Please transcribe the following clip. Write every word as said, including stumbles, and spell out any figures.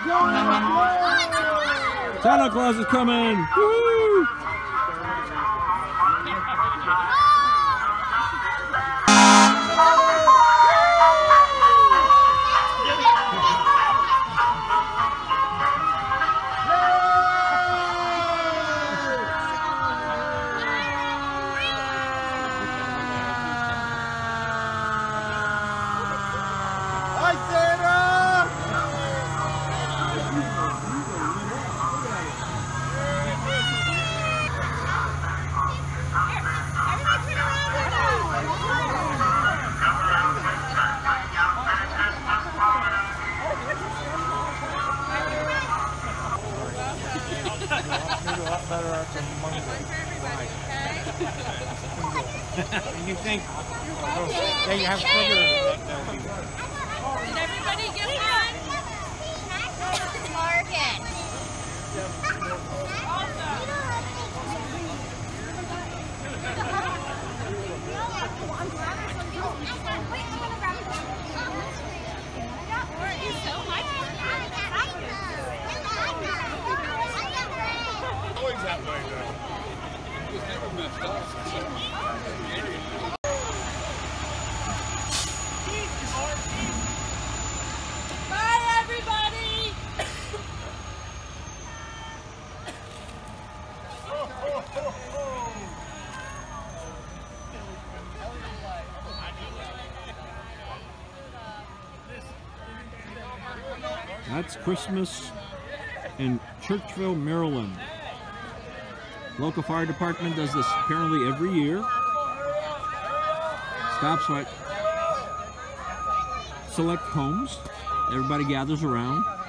Santa Claus is coming! Woo! You think? Oh, they have sugar. Did everybody get one? Morgan. Always that way, though. It was never messed up. Bye, everybody. That's Christmas in Churchville, Maryland. Local fire department does this apparently every year. Stops at select homes. Everybody gathers around.